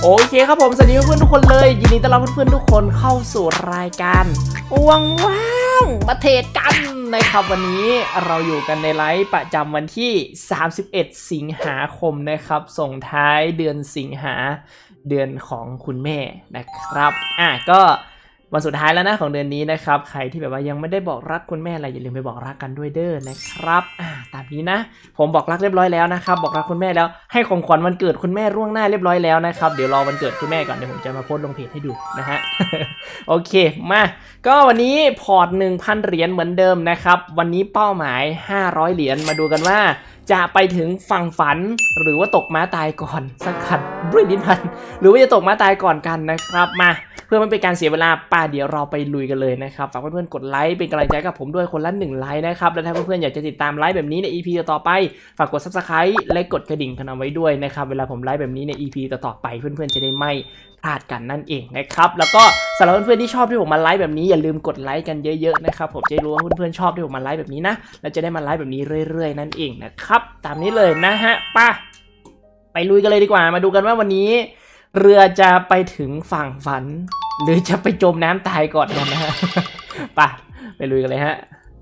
โอเคครับผมสวัสดีเพื่อนๆทุกคนเลยยินดีต้อนรับเพื่อนๆทุกคนเข้าสู่รายการว่างๆมาเทรดกันนะครับวันนี้เราอยู่กันในไลฟ์ประจำวันที่31สิงหาคมนะครับส่งท้ายเดือนสิงหาเดือนของคุณแม่นะครับก็วันสุดท้ายแล้วนะของเดือนนี้นะครับใครที่แบบว่ายังไม่ได้บอกรักคุณแม่อะไรอย่าลืมไปบอกรักกันด้วยเด้อนะครับตามนี้นะผมบอกรักเรียบร้อยแล้วนะครับบอกรักคุณแม่แล้วให้ของขวัญวันเกิดคุณแม่ล่วงหน้าเรียบร้อยแล้วนะครับเดี๋ยวรอวันเกิดคุณแม่ก่อนเดี๋ยวผมจะมาโพสต์ลงเพจให้ดูนะฮะ โอเคมาก็วันนี้พอร์ต 1,000 เหรียญเหมือนเดิมนะครับวันนี้เป้าหมาย500เหรียญมาดูกันว่าจะไปถึงฝั่งฝันหรือว่าตกม้าตายก่อนสักขัดด้วยลิ้นพันหรือว่าจะตกม้าตายก่อนกันนะครับมาเพื่อไม่เป็นการเสียเวลาเดี๋ยวเราไปลุยกันเลยนะครับฝากเพื่อนๆกดไลค์เป็นกำลังใจกับผมด้วยคนละ1ไลค์นะครับและถ้าเพื่อนๆอยากจะติดตามไลฟ์แบบนี้ใน EP ต่อไปฝากกด Subscribe และกดกระดิ่งกันเอาไว้ด้วยนะครับเวลาผมไลฟ์แบบนี้ใน EP ต่อไปเพื่อนๆจะได้ไม่พลาดกันนั่นเองนะครับแล้วก็สำหรับเพื่อนๆที่ชอบที่ผมมาไลฟ์แบบนี้อย่าลืมกดไลค์กันเยอะๆนะครับผมจะรู้ว่าเพื่อนๆชอบที่ผมมาไลฟ์แบบนี้นะและจะได้มาไลฟ์แบบนี้เรื่อยๆนั่นเองนะครับตามนี้เลยนะฮะไปลุยกันเลยดีกว่ามาดูกันว่าวันนี้เรือจะไปถึงฝั่งฝันหรือจะไปจมน้ำตายก่อนกันนะฮะไปลุยกันเลยฮะ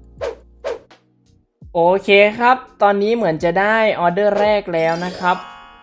โอเคครับตอนนี้เหมือนจะได้ออเดอร์แรกแล้วนะครับ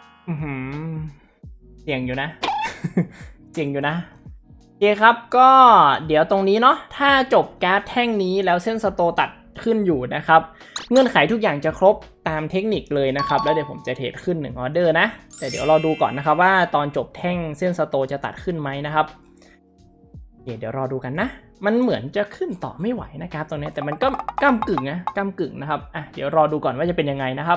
เสี่ยงอยู่นะ เจ๋งอยู่นะโอเคครับก็เดี๋ยวตรงนี้เนาะถ้าจบการ์ดแท่งนี้แล้วเส้นสโตตัดขึ้นอยู่นะครับเงื่อนไขทุกอย่างจะครบตามเทคนิคเลยนะครับแล้วเดี๋ยวผมจะเทรดขึ้น1ออเดอร์นะแต่เดี๋ยวรอดูก่อนนะครับว่าตอนจบแท่งเส้นสโตจะตัดขึ้นไหมนะครับเดี๋ยวรอดูกันนะมันเหมือนจะขึ้นต่อไม่ไหวนะครับตรงนี้แต่มันก็ก้ำกึ่งนะครับเดี๋ยวรอดูก่อนว่าจะเป็นยังไงนะครับ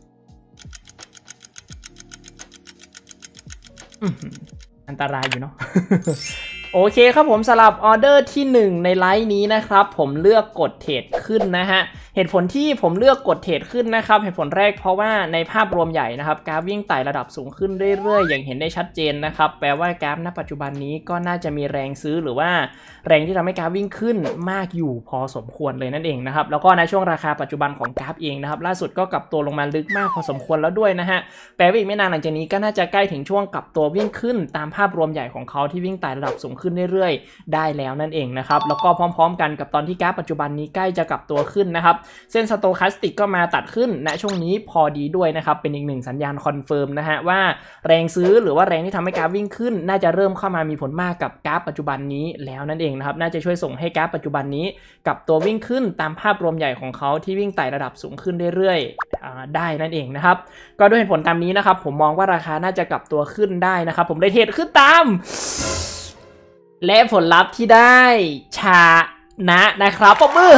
อันตรายอยู่เนาะ โอเคครับผมสำหรับออเดอร์ที่1ในไลฟ์นี้นะครับผมเลือกกดเทรดขึ้นนะฮะเหตุผลที่ผมเลือกกดเทรดขึ้นนะครับเหตุผลแรกเพราะว่าในภาพรวมใหญ่นะครับกราฟวิ่งไต่ระดับสูงขึ้นเรื่อยๆอย่างเห็นได้ชัดเจนนะครับแปลว่ากราฟณปัจจุบันนี้ก็น่าจะมีแรงซื้อหรือว่าแรงที่ทำให้กราฟวิ่งขึ้นมากอยู่พอสมควรเลยนั่นเองนะครับแล้วก็ในช่วงราคาปัจจุบันของกราฟเองนะครับล่าสุดก็กลับตัวลงมาลึกมากพอสมควรแล้วด้วยนะฮะแปลว่าอีกไม่นานหลังจากนี้ก็น่าจะใกล้ถึงช่วงกลับตัววิ่งขึ้นตามภาพรวมใหญ่ของเขาที่วิ่งไต่ระดับสูงขึ้นเรื่อยๆได้แล้วนั่นเองนะครับแล้วก็พร้อมๆกันกับตอนที่กราฟปัจจุบันนี้ใกล้จะกลับตัวขึ้นนะครับเส้นสโตคาสติกก็มาตัดขึ้นณช่วงนี้พอดีด้วยนะครับเป็นอีกหนึ่งสัญญาณคอนเฟิร์มนะฮะว่าแรงซื้อหรือว่าแรงที่ทำให้กราฟวิ่งขึ้นน่าจะเริ่มเข้ามามีผลมากกับกราฟปัจจุบันนี้แล้วนั่นเองนะครับน่าจะช่วยส่งให้กราฟปัจจุบันนี้กลับตัววิ่งขึ้นตามภาพรวมใหญ่ของเขาที่วิ่งไต่ระดับสูงขึ้นเรื่อยๆได้นั่นเองนะครับก็ด้วยเหตุผลตามนี้นะครับผมมองว่าราคาน่าจะกลับตัวขึ้นได้นะครับผมได้เทรดขึ้นตามและผลลัพธ์ที่ได้ชนะครับปรบมือ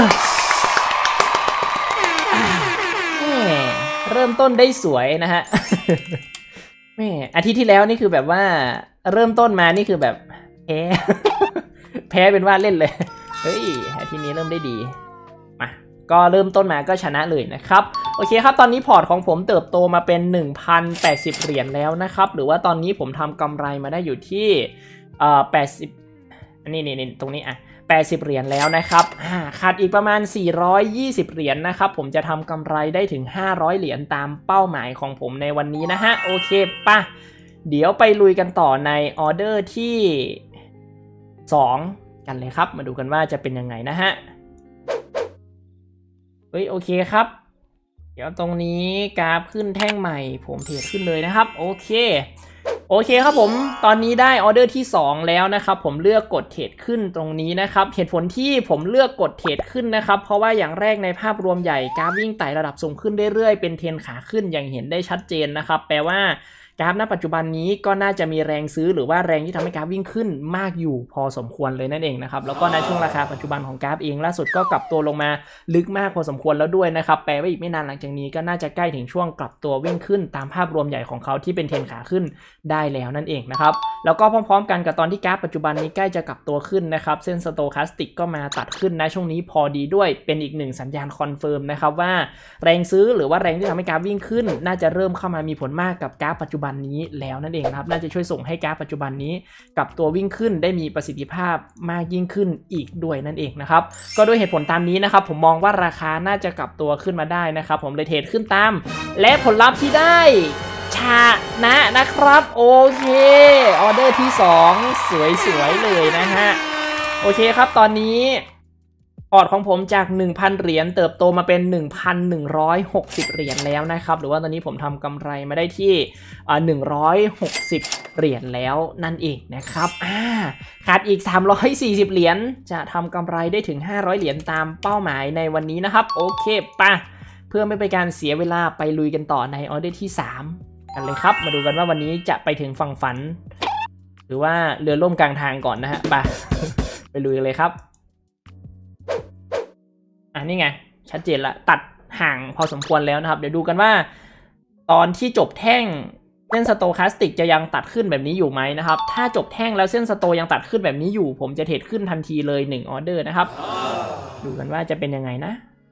เริ่มต้นได้สวยนะฮะ แม่อาทิตย์ที่แล้วนี่คือแบบว่าเริ่มต้นมานี่คือแบบแพ้ แพ้เป็นว่าเล่นเลยเฮ้ยอาทิตย์นี้เริ่มได้ดีมาก็เริ่มต้นมาก็ชนะเลยนะครับโอเคครับตอนนี้พอร์ตของผมเติบโตมาเป็น 1,080 เหรียญแล้วนะครับหรือว่าตอนนี้ผมทำกำไรมาได้อยู่ที่80นี่ตรงนี้80เหรียญแล้วนะครับขาดอีกประมาณ420เหรียญนะครับผมจะทำกำไรได้ถึง500เหรียญตามเป้าหมายของผมในวันนี้นะฮะโอเคเดี๋ยวไปลุยกันต่อในออเดอร์ที่2กันเลยครับมาดูกันว่าจะเป็นยังไงนะฮะโอเคครับเดี๋ยวตรงนี้กราฟขึ้นแท่งใหม่ผมเทรดขึ้นเลยนะครับโอเคครับผมตอนนี้ได้ออเดอร์ที่2แล้วนะครับผมเลือกกดเทรดขึ้นตรงนี้นะครับเหตุผลที่ผมเลือกกดเทรดขึ้นนะครับเพราะว่าอย่างแรกในภาพรวมใหญ่กราฟวิ่งไต่ระดับสูงขึ้นเรื่อยๆเป็นเทรนขาขึ้นอย่างเห็นได้ชัดเจนนะครับแปลว่ากราฟณปัจจุบันนี้ก็น่าจะมีแรงซื้อหรือว่าแรงที่ทำให้กราฟวิ่งขึ้นมากอยู่พอสมควรเลยนั่นเองนะครับแล้วก็ในช่วงราคาปัจจุบันของกราฟเองล่าสุดก็กลับตัวลงมาลึกมากพอสมควรแล้วด้วยนะครับแปลว่าอีกไม่นานหลังจากนี้ก็น่าจะใกล้ถึงช่วงกลับตัววิ่งขึ้นตามภาพรวมใหญ่ของเขาที่เป็นเทรนขาขึ้นได้แล้วนั่นเองนะครับแล้วก็พร้อมๆกันกับตอนที่กราฟปัจจุบันนี้ใกล้จะกลับตัวขึ้นนะครับเส้นสโตคาสติกก็มาตัดขึ้นในช่วงนี้พอดีด้วยเป็นอีกหนึ่งสัญญาณคอนเฟิร์มนะครับว่าแรงซื้อหรือว่าแรงที่ทำให้กราฟวิ่งขึ้นน่าจะเริ่มเข้ามามีผลมากกับกราฟปัจจุบันนี้แล้วนั่นเองครับน่าจะช่วยส่งให้กราฟปัจจุบันนี้กลับตัววิ่งขึ้นได้มีประสิทธิภาพมากยิ่งขึ้นอีกด้วยนั่นเองนะครับก็ด้วยเหตุผลตามนี้นะครับผมมองว่าราคาน่าจะกลับตัวขึ้นมาได้นะครับผมเลยเทรดขึ้นตามและผลลัพธ์ที่ได้ชชานะครับโอเคออเดอร์ที่2สวยๆเลยนะฮะโอเคครับตอนนี้พอร์ตของผมจาก 1,000 เหรียญเติบโตมาเป็น 1,160 เหรียญแล้วนะครับหรือว่าตอนนี้ผมทำกำไรมาได้ที่160 เหรียญแล้วนั่นเองนะครับขาดอีก340เหรียญจะทำกำไรได้ถึง500เหรียญตามเป้าหมายในวันนี้นะครับโอเคป่ะเพื่อไม่เป็นการเสียเวลาไปลุยกันต่อในออเดอร์ที่3กันเลยครับมาดูกันว่าวันนี้จะไปถึงฝั่งฝันหรือว่าเรือล่มกลางทางก่อนนะฮะไปลุยกันเลยครับนี่ไงชัดเจนละตัดห่างพอสมควรแล้วนะครับเดี๋ยวดูกันว่าตอนที่จบแท่งเส้นสโตคาสติกจะยังตัดขึ้นแบบนี้อยู่ไหมนะครับถ้าจบแท่งแล้วเส้นสโตยังตัดขึ้นแบบนี้อยู่ผมจะเทรดขึ้นทันทีเลย1ออเดอร์นะครับดูกันว่าจะเป็นยังไงนะ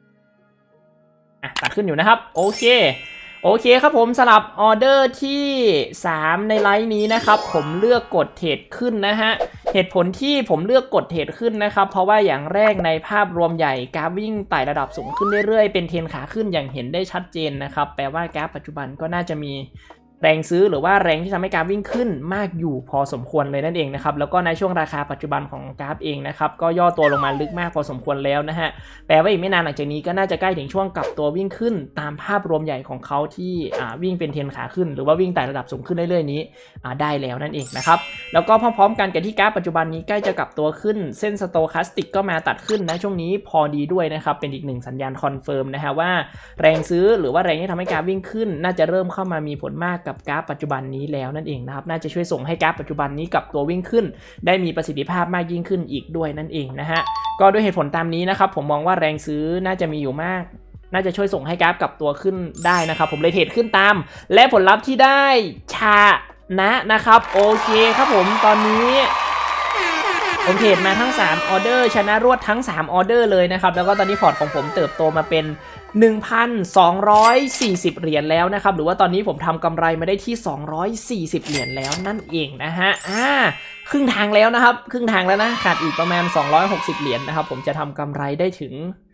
ตัดขึ้นอยู่นะครับโอเคครับผมสลับออเดอร์ที่3ในไลน์นี้นะครับผมเลือกกดเทรดขึ้นนะฮะเหตุผลที่ผมเลือกกดเทรดขึ้นนะครับเพราะว่าอย่างแรกในภาพรวมใหญ่กราฟวิ่งไต่ระดับสูงขึ้นเรื่อยๆเป็นเทรนขาขึ้นอย่างเห็นได้ชัดเจนนะครับแปลว่ากราฟปัจจุบันก็น่าจะมีแรงซื้อหรือว่าแรงที่ทำให้กราฟวิ่งขึ้นมากอยู่พอสมควรเลยนั่นเองนะครับแล้วก็ในช่วงราคาปัจจุบันของกราฟเองนะครับก็ย่อตัวลงมาลึกมากพอสมควรแล้วนะฮะแปลว่าอีกไม่นานหลังจากนี้ก็น่าจะใกล้ถึงช่วงกลับตัววิ่งขึ้นตามภาพรวมใหญ่ของเขาที่วิ่งเป็นเทรนขาขึ้นหรือว่าวิ่งไต่ระดับสูงขึ้นเรื่อยๆนี้ได้แล้วนั่นเองนะครับแล้วก็พร้อมๆกันกับที่กราฟปัจจุบันนี้ใกล้จะกลับตัวขึ้นเส้นสโตคาสติกก็มาตัดขึ้นนะช่วงนี้พอดีด้วยนะครับเป็นอีกหนึ่งสัญญาณคอนเฟิร์มนะฮะว่าแรงซื้อหรือว่าแรงที่ทำให้กราฟวิ่งขึ้นน่าจะเริ่มเข้ามามีผลมากกับกราฟปัจจุบันนี้แล้วนั่นเองนะครับน่าจะช่วยส่งให้กราฟปัจจุบันนี้กับตัววิ่งขึ้นได้มีประสิทธิภาพมากยิ่งขึ้นอีกด้วยนั่นเองนะฮะก็ด้วยเหตุผลตามนี้นะครับผมมองว่าแรงซื้อน่าจะมีอยู่มากน่าจะช่วยส่งให้กราฟกับตัวขึ้นได้นะครับผมเลยเทรดขึ้นตามและผลลัพธ์ที่ได้ชนะครับโอเคครับผมตอนนี้ผมเทรดมาทั้ง3ออเดอร์ชนะรวดทั้ง3ออเดอร์เลยนะครับแล้วก็ตอนนี้พอร์ตของผมเติบโตมาเป็น 1,240 เหรียญแล้วนะครับหรือว่าตอนนี้ผมทำกำไรมาได้ที่240เหรียญแล้วนั่นเองนะฮะครึ่งทางแล้วนะครับครึ่งทางแล้วนะขาดอีกประมาณ260เหรียญนะครับผมจะทำกำไรได้ถึง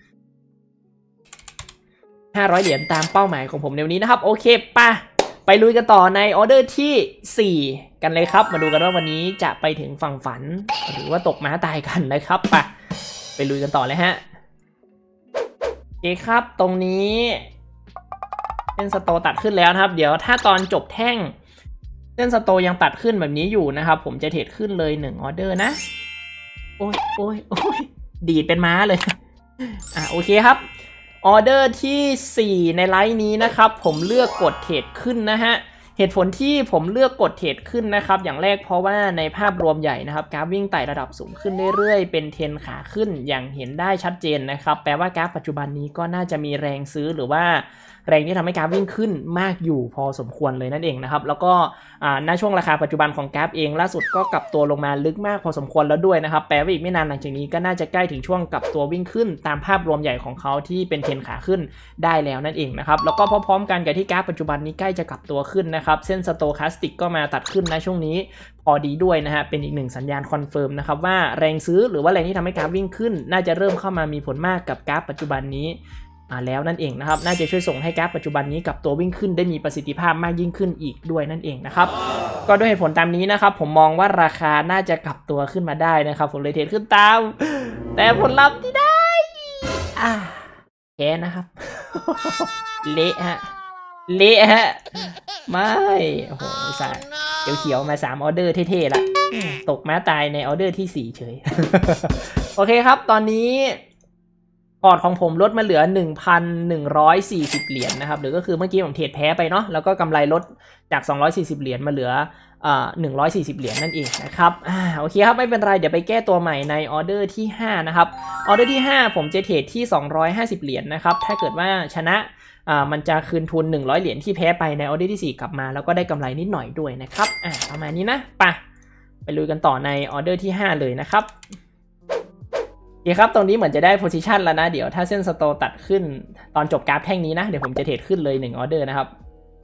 500เหรียญตามเป้าหมายของผมในวันนี้นะครับโอเคป่ะไปลุยกันต่อในออเดอร์ที่4กันเลยครับมาดูกันว่าวันนี้จะไปถึงฝั่งฝันหรือว่าตกม้าตายกันนะครับไปลุยกันต่อเลยฮะโอเคครับตรงนี้เส้นสโตตัดขึ้นแล้วนะครับเดี๋ยวถ้าตอนจบแท่งเส้นสโตยังตัดขึ้นแบบนี้อยู่นะครับผมจะเทรดขึ้นเลย1ออเดอร์นะโอ้ยดีดเป็นม้าเลยโอเคครับออเดอร์ที่4ในไลน์นี้นะครับผมเลือกกดเทรดขึ้นนะฮะเหตุผลที่ผมเลือกกดเทรดขึ้นนะครับอย่างแรกเพราะว่าในภาพรวมใหญ่นะครับกราฟวิ่งไต่ระดับสูงขึ้นเรื่อยๆเป็นเทรนขาขึ้นอย่างเห็นได้ชัดเจนนะครับแปลว่ากราฟปัจจุบันนี้ก็น่าจะมีแรงซื้อหรือว่าแรงที่ทำให้กราฟวิ่งขึ้นมากอยู่พอสมควรเลยนั่นเองนะครับแล้วก็ณช่วงราคาปัจจุบันของกราฟเองล่าสุดก็กลับตัวลงมาลึกมากพอสมควรแล้วด้วยนะครับแปลว่าอีกไม่นานหลังจากนี้ก็น่าจะใกล้ถึงช่วงกลับตัววิ่งขึ้นตามภาพรวมใหญ่ของเขาที่เป็นเทรนขาขึ้นได้แล้วนั่นเองนะครับแล้วก็พร้อมๆกันกับที่กราฟปัจจุบันนี้ใกล้จะกลับตัวขึ้นนะครับเส้นสโตคาสติกก็มาตัดขึ้นนะช่วงนี้พอดีด้วยนะฮะเป็นอีกหนึ่งสัญญาณคอนเฟิร์มนะครับว่าแรงซื้อหรือว่าแรงที่ทำให้กราฟวิ่งขึ้นน่าจะเริ่มเข้ามามีผลมากกับกราฟปัจจุบันนี้แล้วนั่นเองนะครับน่าจะช่วยส่งให้กราฟปัจจุบันนี้กับตัววิ่งขึ้นได้มีประสิทธิภาพมากยิ่งขึ้นอีกด้วยนั่นเองนะครับก็ด้วยเหตุผลตามนี้นะครับผมมองว่าราคาน่าจะกลับตัวขึ้นมาได้นะครับผมเลยเทรดขึ้นตามแต่ผลลัพธ์ที่ได้แพ้นะครับ เละฮะไม่โอ้โหสายเขียวๆมา3ออเดอร์เท่ๆละตกม้าตายในออเดอร์ที่4เฉย โอเคครับตอนนี้พอร์ตของผมลดมาเหลือ 1,140 เหรียญนะครับหรือก็คือเมื่อกี้ผมเทรดแพ้ไปเนาะแล้วก็กำไรลดจาก240เหรียญมาเหลือ140เหรียญนั่นเองนะครับโอเคครับไม่เป็นไรเดี๋ยวไปแก้ตัวใหม่ในออเดอร์ที่5นะครับออเดอร์ที่5ผมจะเทรดที่250เหรียญนะครับถ้าเกิดว่าชนะมันจะคืนทุน100เหรียญที่แพ้ไปในออเดอร์ที่4กลับมาแล้วก็ได้กำไรนิดหน่อยด้วยนะครับประมาณนี้นะไปลุยกันต่อในออเดอร์ที่5เลยนะครับโอเคครับตรงนี้เหมือนจะได้โพซิชันแล้วนะเดี๋ยวถ้าเส้นสโตตัดขึ้นตอนจบกราฟแท่งนี้นะเดี๋ยวผมจะเทรดขึ้นเลย1ออเดอร์นะครับ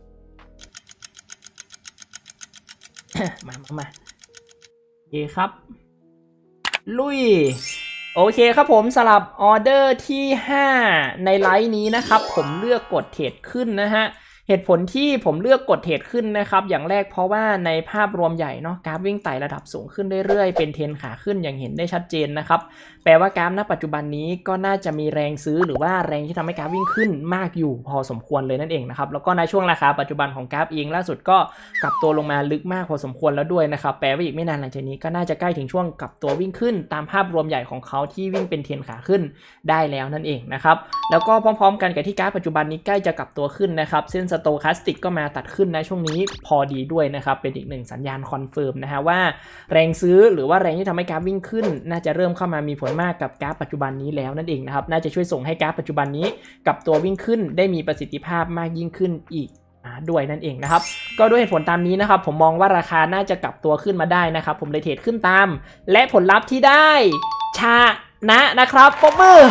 มาโอเคครับลุยโอเคครับผมสลับออเดอร์ที่5ในไลน์นี้นะครับผมเลือกกดเทรดขึ้นนะฮะเหตุผลที่ผมเลือกกดเทรดขึ้นนะครับอย่างแรกเพราะว่าในภาพรวมใหญ่เนาะกราฟวิ่งไต่ระดับสูงขึ้นเรื่อยๆเป็นเทรนขาขึ้นอย่างเห็นได้ชัดเจนนะครับแปลว่ากราฟณปัจจุบันนี้ก็น่าจะมีแรงซื้อหรือว่าแรงที่ทำให้กราฟวิ่งขึ้นมากอยู่พอสมควรเลยนั่นเองนะครับแล้วก็ในช่วงราคาปัจจุบันของกราฟเองล่าสุดก็กลับตัวลงมาลึกมากพอสมควรแล้วด้วยนะครับแปลว่าอีกไม่นานหลังจากนี้ก็น่าจะใกล้ถึงช่วงกลับตัววิ่งขึ้นตามภาพรวมใหญ่ของเขาที่วิ่งเป็นเทรนขาขึ้นได้แล้วนั่นเองนะครับแล้วก็พร้อมๆกันกับที่กราฟปัจจุบันนี้ใกล้จะกลับตัวขึ้นนะครับเส้นสโตแคสติกก็มาตัดขึ้นในช่วงนี้พอดีด้วยนะครับเป็นอีกหนึ่งสัญญาณคอนเฟิร์มนะฮะว่าแรงซื้อหรือว่าแรงที่ทำให้กราฟวิ่งขึ้นน่าจะเริ่มเข้ามามีผลมากกับกราฟปัจจุบันนี้แล้วนั่นเองนะครับน่าจะช่วยส่งให้กราฟปัจจุบันนี้กับตัววิ่งขึ้นได้มีประสิทธิภาพมากยิ่งขึ้นอีกด้วยนั่นเองนะครับก็ด้วยเหตุผลตามนี้นะครับผมมองว่าราคาน่าจะกลับตัวขึ้นมาได้นะครับผมเลยเทรดขึ้นตามและผลลัพธ์ที่ได้ชนะครับปรบมือ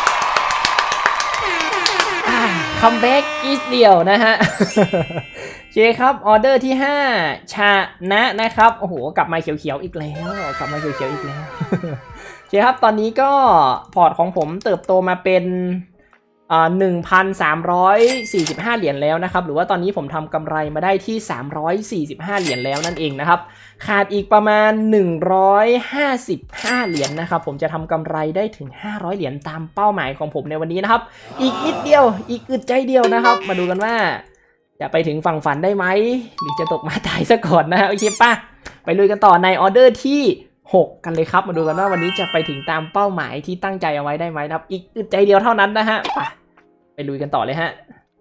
คัมแบ็กอีสเดียวนะฮะโอเคครับออเดอร์ที่5ชนะครับโอ้โหกลับมาเขียวๆอีกแล้วกลับมาเขียวๆอีกแล้วโอเคครับตอนนี้ก็พอร์ตของผมเติบโตมาเป็น1,345 เหรียญแล้วนะครับหรือว่าตอนนี้ผมทำกำไรมาได้ที่345 เหรียญแล้วนั่นเองนะครับขาดอีกประมาณ155 เหรียญนะครับผมจะทำกำไรได้ถึง500 เหรียญตามเป้าหมายของผมในวันนี้นะครับอีกนิดเดียวอีกอึดใจเดียวนะครับมาดูกันว่าจะไปถึงฝั่งฝันได้ไหมหรือจะตกมาตายซะก่อนนะโอเคป่ะไปลุยกันต่อในออเดอร์ที่6กันเลยครับมาดูกันว่าวันนี้จะไปถึงตามเป้าหมายที่ตั้งใจเอาไว้ได้ไหมนะครับอีกอึดใจเดียวเท่านั้นนะฮะไปลุยกันต่อเลยฮะ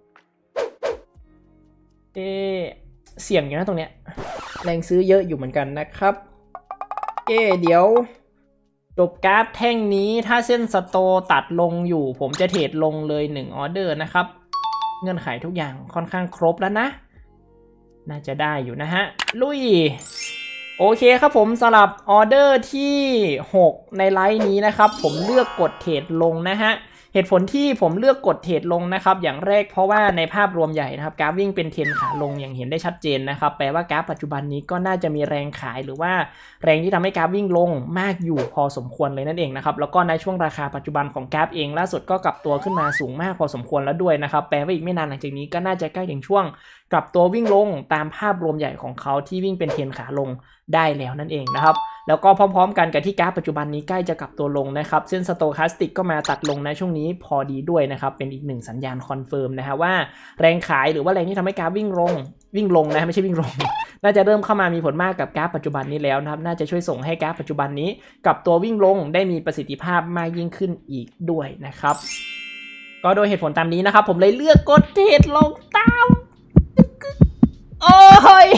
เสี่ยงอยู่นะตรงเนี้ยแรงซื้อเยอะอยู่เหมือนกันนะครับเดี๋ยวจบกราฟแท่งนี้ถ้าเส้นสโตตัดลงอยู่ผมจะเทรดลงเลย1ออเดอร์นะครับเงื่อนไขทุกอย่างค่อนข้างครบแล้วนะน่าจะได้อยู่นะฮะลุยโอเคครับผมสำหรับออเดอร์ที่6ในไลน์นี้นะครับผมเลือกกดเทรดลงนะฮะเหตุผลที่ผมเลือกกดเทรดลงนะครับอย่างแรกเพราะว่าในภาพรวมใหญ่นะครับกราฟวิ่งเป็นเทรนขาลงอย่างเห็นได้ชัดเจนนะครับแปลว่ากราฟปัจจุบันนี้ก็น่าจะมีแรงขายหรือว่าแรงที่ทำให้กราฟวิ่งลงมากอยู่พอสมควรเลยนั่นเองนะครับแล้วก็ในช่วงราคาปัจจุบันของกราฟเองล่าสุดก็กลับตัวขึ้นมาสูงมากพอสมควรแล้วด้วยนะครับแปลว่าอีกไม่นานหลังจากนี้ก็น่าจะใกล้ถึงช่วงกลับตัววิ่งลงตามภาพรวมใหญ่ของเขาที่วิ่งเป็นเทรนขาลงได้แล้วนั่นเองนะครับแล้วก็พร้อมๆกันกับที่กราฟปัจจุบันนี้ใกล้จะกลับตัวลงนะครับเส้นสโตแคสติกก็มาตัดลงในช่วงนี้พอดีด้วยนะครับเป็นอีกหนึ่งสัญญาณคอนเฟิร์มนะฮะว่าแรงขายหรือว่าแรงที่ทำให้กราฟวิ่งลงนะไม่ใช่วิ่งลง น่าจะเริ่มเข้ามามีผลมากกับกราฟปัจจุบันนี้แล้วนะครับน่าจะช่วยส่งให้กราฟปัจจุบันนี้กลับตัววิ่งลงได้มีประสิทธิภาพมากยิ่งขึ้นอีกด้วยนะครับก็โดยเหตุผลตามนี้นะครับผมเลยเลือกกดเทรดลงตามโอ้ย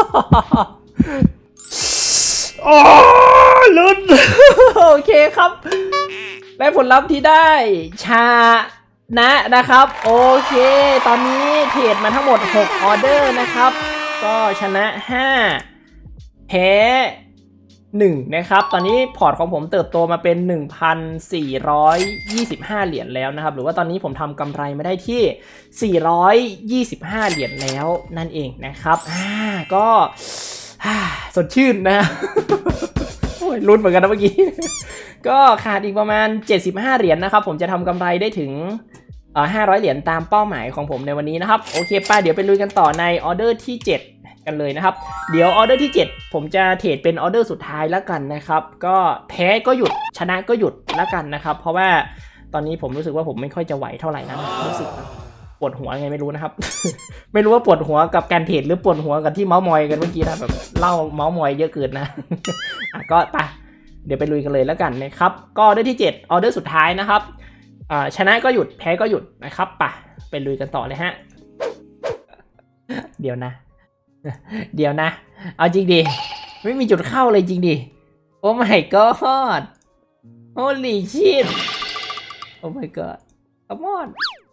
โอ้ลุ้น โอเคครับและผลลัพธ์ที่ได้นะครับโอเคตอนนี้เทรดมาทั้งหมด6ออเดอร์นะครับก็ชนะ5แพ้1นะครับตอนนี้พอร์ตของผมเติบโตมาเป็น 1,425 เหรียญแล้วนะครับหรือว่าตอนนี้ผมทำกำไรมาได้ที่425เหรียญแล้วนั่นเองนะครับก็สดชื่นนะ โอ้ยลุ้นเหมือนกันนะเมื่อกี้ ก็ขาดอีกประมาณ75เหรียญนะครับผมจะทำกำไรได้ถึง500เหรียญตามเป้าหมายของผมในวันนี้นะครับโอเคป่ะเดี๋ยวไปลุยกันต่อในออเดอร์ที่7กันเลยนะครับเดี๋ยวออเดอร์ที่7ผมจะเทรดเป็นออเดอร์สุดท้ายแล้วกันนะครับก็แพ้ก็หยุดชนะก็หยุดแล้วกันนะครับเพราะว่าตอนนี้ผมรู้สึกว่าผมไม่ค่อยจะไหวเท่าไหร่นะรู้สึกปวดหัวไงไม่รู้นะครับ ไม่รู้ว่าปวดหัวกับการเทรดหรือปวดหัวกับที่เมาส์มอยกันเมื่อกี้นะแบบเล่าเมาส์มอยเยอะเกินนะ ก็ไปเดี๋ยวไปลุยกันเลยแล้วกันนะครับก็ออเดอร์ที่7ออเดอร์สุดท้ายนะครับชนะก็หยุดแพ้ก็หยุดนะครับไปลุยกันต่อเลยฮะ เดี๋ยวนะเอาจริงดิไม่มีจุดเข้าเลยจริงดิโอ้ my god holy shit โอ้ my god come on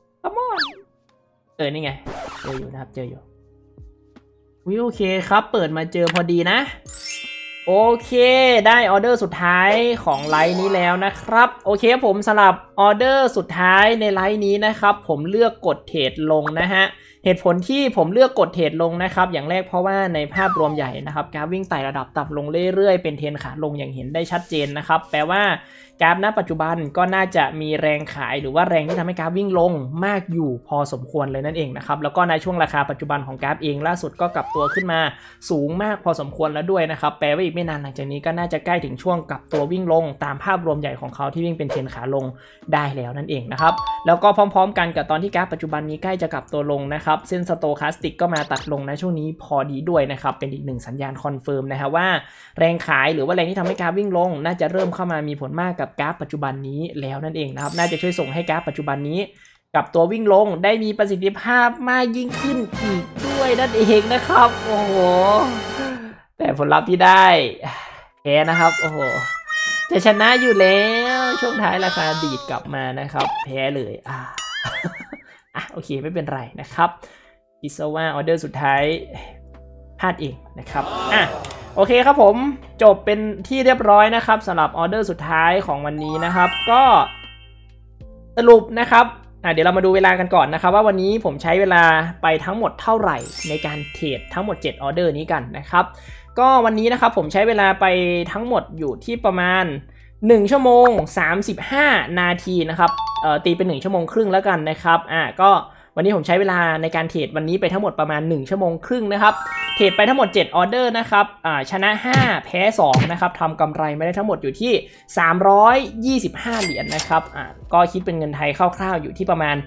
นี่ไงเจออยู่นะครับเจออยู่โอเคครับเปิดมาเจอพอดีนะโอเคได้ออเดอร์สุดท้ายของไลน์นี้แล้วนะครับโอเคผมสำหรับออเดอร์สุดท้ายในไลน์นี้นะครับผมเลือกกดเทรดลงนะฮะเหตุผลที่ผมเลือกกดเทรดลงนะครับอย่างแรกเพราะว่าในภาพรวมใหญ่นะครับกราฟวิ่งไต่ระดับต่ำลงเรื่อยๆเป็นเทรนขาลงอย่างเห็นได้ชัดเจนนะครับแปลว่ากราฟณปัจจุบันก็น่าจะมีแรงขายหรือว่าแรงที่ทำให้กราฟวิ่งลงมากอยู่พอสมควรเลยนั่นเองนะครับแล้วก็ในช่วงราคาปัจจุบันของกราฟเองล่าสุดก็กลับตัวขึ้นมาสูงมากพอสมควรแล้วด้วยนะครับแปลว่าอีกไม่นานหลังจากนี้ก็น่าจะใกล้ถึงช่วงกลับตัววิ่งลงตามภาพรวมใหญ่ของเขาที่วิ่งเป็นเทรนขาลงได้แล้วนั่นเองนะครับแล้วก็พร้อมๆกันกับตอนที่กราฟปัจจุบันนี้ใกล้จะกลับตัวลงนะครับเส้นสโตคาสติกก็มาตัดลงในช่วงนี้พอดีด้วยนะครับเป็นอีกหนึ่งสัญญาณคอนเฟิร์มนะครับว่าแรงขายหรือว่าแรงที่ทำให้กราฟวิ่งลงน่าจะเริ่มเข้ามามีผลมากกับกราฟปัจจุบันนี้แล้วนั่นเองนะครับน่าจะช่วยส่งให้กราฟปัจจุบันนี้กับตัววิ่งลงได้มีประสิทธิภาพมากยิ่งขึ้นอีกด้วยนั่นเองนะครับโอ้โหแต่ผลลัพธ์ที่ได้แพ้นะครับโอ้โหจะชนะอยู่แล้วช่วงท้ายราคาดีดกลับมานะครับแพ้เลยโอเคไม่เป็นไรนะครับคิดซะว่าออเดอร์สุดท้ายพลาดเองนะครับโอเคครับผมจบเป็นที่เรียบร้อยนะครับสำหรับออเดอร์สุดท้ายของวันนี้นะครับก็สรุปนะครับเดี๋ยวเรามาดูเวลากันก่อนนะครับว่าวันนี้ผมใช้เวลาไปทั้งหมดเท่าไหร่ในการเทรดทั้งหมด7ออเดอร์นี้กันนะครับก็วันนี้นะครับผมใช้เวลาไปทั้งหมดอยู่ที่ประมาณ1ชั่วโมง35นาทีนะครับตีเป็น1ชั่วโมงครึ่งแล้วกันนะครับก็วันนี้ผมใช้เวลาในการเทรดวันนี้ไปทั้งหมดประมาณ1ชั่วโมงครึ่งนะครับเทรดไปทั้งหมด7ออเดอร์นะครับชนะ5แพ้2นะครับทำกำไรไม่ได้ทั้งหมดอยู่ที่325เหรียญนะครับก็คิดเป็นเงินไทยคร่าวๆอยู่ที่ประมาณ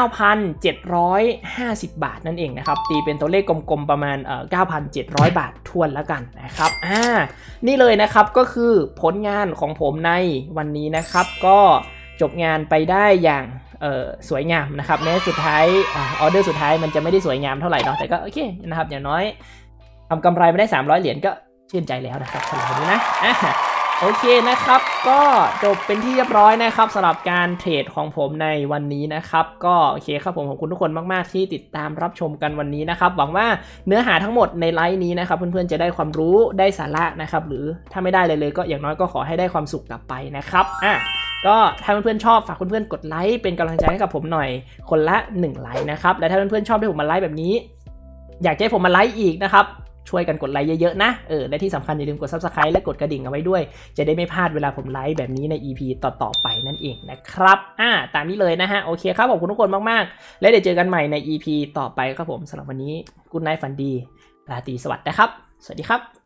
9,750 บาทนั่นเองนะครับตีเป็นตัวเลขกลมๆประมาณ9,700 บาททวนแล้วกันนะครับนี่เลยนะครับก็คือผลงานของผมในวันนี้นะครับก็จบงานไปได้อย่างสวยงามนะครับแม้สุดท้ายออเดอร์สุดท้ายมันจะไม่ได้สวยงามเท่าไหร่เนาะแต่ก็โอเคนะครับอย่างน้อยทำกำไรไม่ได้300เหรียญก็ชื่นใจแล้วนะครับสำหรับนี้นะโอเคนะครับก็จบเป็นที่เรียบร้อยนะครับสำหรับการเทรดของผมในวันนี้นะครับก็โอเคครับผมขอบคุณทุกคนมากๆที่ติดตามรับชมกันวันนี้นะครับหวังว่าเนื้อหาทั้งหมดในไลฟ์นี้นะครับเพื่อนๆจะได้ความรู้ได้สาระนะครับหรือถ้าไม่ได้เลยก็อย่างน้อยก็ขอให้ได้ความสุขกลับไปนะครับก็ถ้าเพื่อนๆชอบฝากเพื่อนๆกดไลค์เป็นกำลังใจให้กับผมหน่อยคนละ1ไลค์นะครับและถ้าเพื่อนๆชอบที่ผมมาไลฟ์แบบนี้อยากให้ผมมาไลฟ์อีกนะครับช่วยกันกดไลค์เยอะๆนะและที่สำคัญอย่าลืมกด Subscribe และกดกระดิ่งเอาไว้ด้วยจะได้ไม่พลาดเวลาผมไลฟ์แบบนี้ใน EP ต่อๆไปนั่นเองนะครับตามนี้เลยนะฮะโอเคครับขอบคุณทุกคนมากๆและเดี๋ยวเจอกันใหม่ใน EP ต่อไปครับผมสำหรับวันนี้ Good Night ฝันดีราตรีสวัสดิ์นะครับสวัสดีครับ